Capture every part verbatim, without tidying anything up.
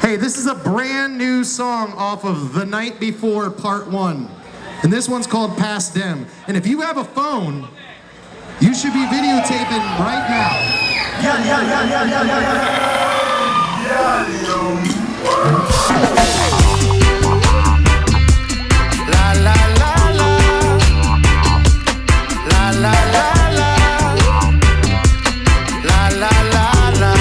Hey, this is a brand new song off of The Night Before Part One. And this one's called Past Dem. And if you have a phone, you should be videotaping right now. Yeah, yeah, yeah, yeah, yeah, yeah, yeah. Yeah, yo. La la la la. La la la la. La la la la.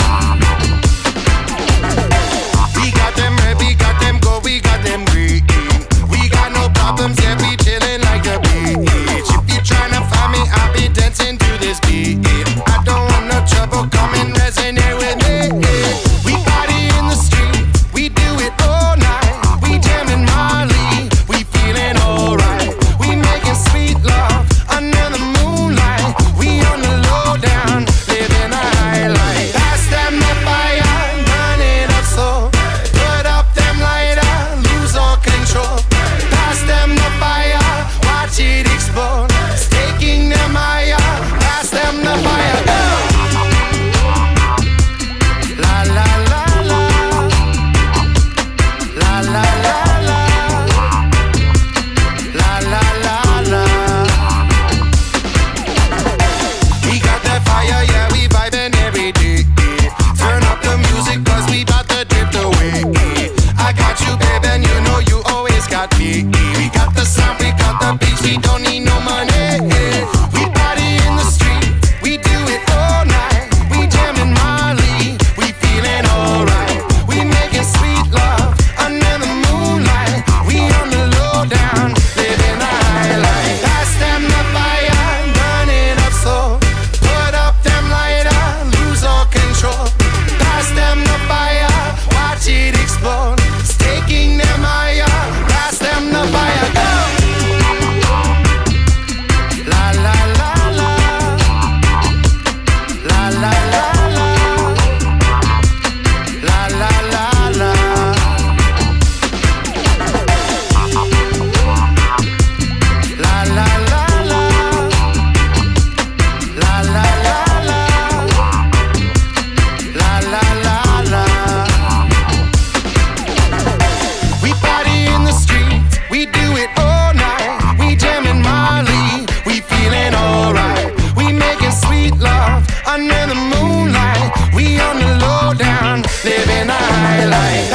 We got them red, we got them gold, we got them green. We got no problems, yeah, we chillin' like a beach. If you tryna find me, I'll be dancing to this beat. I don't want no trouble, come and resonate with me. We party in the street, we do it all night. We jamming Molly, we feeling alright. We making sweet love under the moonlight. We on the low down, living a high life. Pass them the fire, burn it up slow. Put up them lighter, lose all control. Pass them the fire, watch it explode. It's taking them higher, pass them the fire, go! La la la la. La la la la. La la la la. We got that fire, yeah, we vibing every day. Turn up the music, cause we bout to drift away. I got you, babe, and you know you always got me. We got the sound, we got the beats, we don't need no money. We party in the street, we do it all night. We jamming Molly, we feeling alright. We making sweet love under the moonlight. We on the low down, living a high life. Pass them the fire, burn it up slow. Put up them lighter, lose all control. Pass them the fire, watch it explode. It's taking them higher, pass them the fire, go! La la la la. La la la la. La la la la. La la la la. La la la la. La la la la. We party in the street, we do it all night. We jamming Molly, we feeling alright. We making sweet love under the moonlight. We on the low down, living a high life.